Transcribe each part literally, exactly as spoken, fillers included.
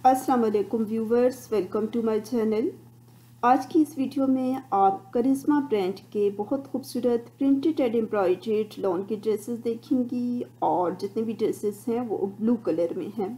अस्सलाम वालेकुम viewers, welcome to my channel. आज की इस वीडियो में आप करिश्मा ब्रांड के बहुत खूबसूरत प्रिंटेड एंड एम्ब्रॉयडर्ड लॉन के ड्रेसेस देखेंगी और जितने भी ड्रेसेस हैं वो ब्लू कलर में हैं।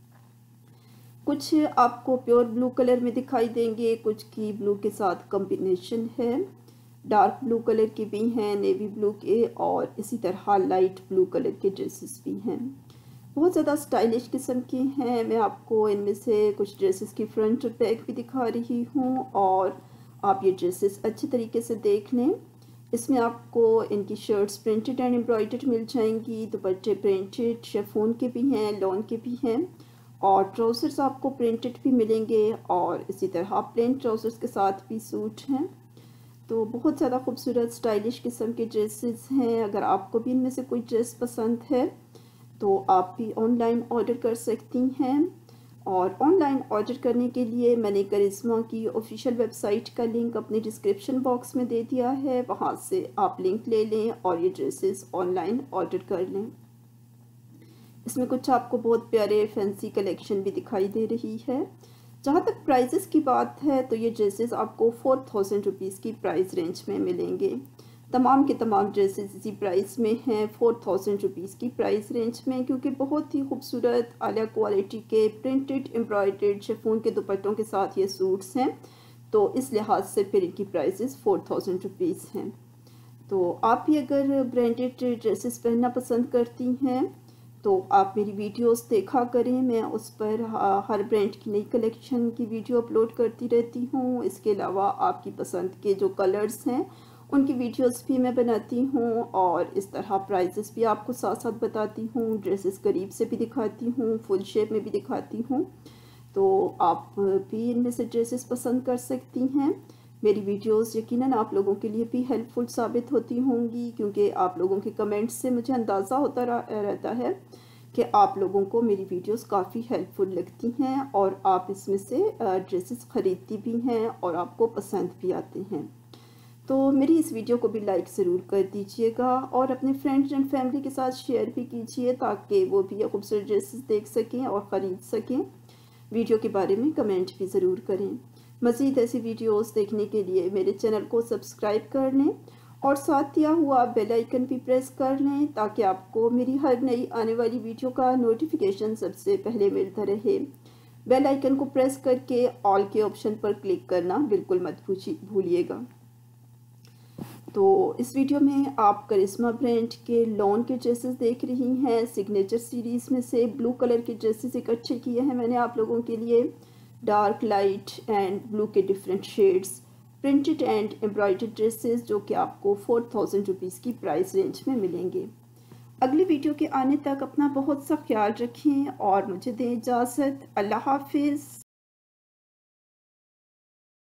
कुछ आपको प्योर ब्लू कलर में दिखाई देंगे, कुछ की ब्लू के साथ कॉम्बिनेशन है। डार्क ब्लू कलर के भी हैं, नेवी ब्लू के, और इसी तरह लाइट ब्लू कलर के ड्रेसेस भी हैं। बहुत ज़्यादा स्टाइलिश किस्म के हैं। मैं आपको इनमें से कुछ ड्रेसेस की फ्रंट और बैक भी दिखा रही हूँ और आप ये ड्रेसेस अच्छे तरीके से देख लें। इसमें आपको इनकी शर्ट्स प्रिंटेड एंड एम्ब्रॉयडर्ड मिल जाएंगी, दुपट्टे प्रिंटेड शिफॉन के भी हैं, लॉन के भी हैं, और ट्राउज़र्स आपको प्रिंटेड भी मिलेंगे और इसी तरह प्लेन ट्राउज़र्स के साथ भी सूट हैं। तो बहुत ज़्यादा खूबसूरत स्टाइलिश किस्म के ड्रेसेस हैं। अगर आपको भी इनमें से कोई ड्रेस पसंद है तो आप भी ऑनलाइन ऑर्डर कर सकती हैं। और ऑनलाइन ऑर्डर करने के लिए मैंने करिश्मा की ऑफिशियल वेबसाइट का लिंक अपने डिस्क्रिप्शन बॉक्स में दे दिया है, वहाँ से आप लिंक ले लें और ये ड्रेसेस ऑनलाइन ऑर्डर कर लें। इसमें कुछ आपको बहुत प्यारे फैंसी कलेक्शन भी दिखाई दे रही है। जहाँ तक प्राइजेस की बात है तो ये ड्रेसेस आपको फोर थाउजेंड रुपीज़ की प्राइस रेंज में मिलेंगे। तमाम के तमाम ड्रेसेस इसी प्राइस में हैं, फोर थाउजेंड रुपीज़ की प्राइस रेंज में, क्योंकि बहुत ही खूबसूरत आला क्वालिटी के प्रिंटेड एम्ब्रॉयडर्ड शिफॉन के दुपट्टों के साथ ये सूट्स हैं, तो इस लिहाज से फिर इनकी प्राइसेस फोर थाउजेंड रुपीज़ हैं। तो आप भी अगर ब्रांडेड ड्रेसेस पहनना पसंद करती हैं तो आप मेरी वीडियोस देखा करें। मैं उस पर हर ब्रांड की नई कलेक्शन की वीडियो अपलोड करती रहती हूँ। इसके अलावा आपकी पसंद के जो कलर्स हैं उनकी वीडियोस भी मैं बनाती हूँ और इस तरह प्राइसेस भी आपको साथ साथ बताती हूँ, ड्रेसेस करीब से भी दिखाती हूँ, फुल शेप में भी दिखाती हूँ। तो आप भी इनमें से ड्रेसेस पसंद कर सकती हैं। मेरी वीडियोस यकीनन आप लोगों के लिए भी हेल्पफुल साबित होती होंगी, क्योंकि आप लोगों के कमेंट्स से मुझे अंदाज़ा होता रहता है कि आप लोगों को मेरी वीडियोस काफ़ी हेल्पफुल लगती हैं और आप इसमें से ड्रेसेस ख़रीदती भी हैं और आपको पसंद भी आते हैं। तो मेरी इस वीडियो को भी लाइक ज़रूर कर दीजिएगा और अपने फ्रेंड्स एंड फैमिली के साथ शेयर भी कीजिए, ताकि वो भी खूबसूरत ड्रेसेस देख सकें और ख़रीद सकें। वीडियो के बारे में कमेंट भी ज़रूर करें। मज़ीद ऐसी वीडियोस देखने के लिए मेरे चैनल को सब्सक्राइब कर लें और साथ दिया हुआ बेल आइकन भी प्रेस कर लें, ताकि आपको मेरी हर नई आने वाली वीडियो का नोटिफिकेशन सबसे पहले मिलता रहे। बेल आइकन को प्रेस करके ऑल के ऑप्शन पर क्लिक करना बिल्कुल मत भूलिएगा। तो इस वीडियो में आप करिश्मा ब्रांड के लॉन के ड्रेसेस देख रही हैं। सिग्नेचर सीरीज़ में से ब्लू कलर के ड्रेसेस इकट्ठे किए हैं मैंने आप लोगों के लिए। डार्क, लाइट एंड ब्लू के different shades printed and embroidered dresses, जो कि आपको फोर थाउजेंड रुपीज़ की प्राइस रेंज में मिलेंगे। अगली वीडियो के आने तक अपना बहुत सा ख्याल रखें और मुझे दें इजाज़त। अल्लाह हाफिज़।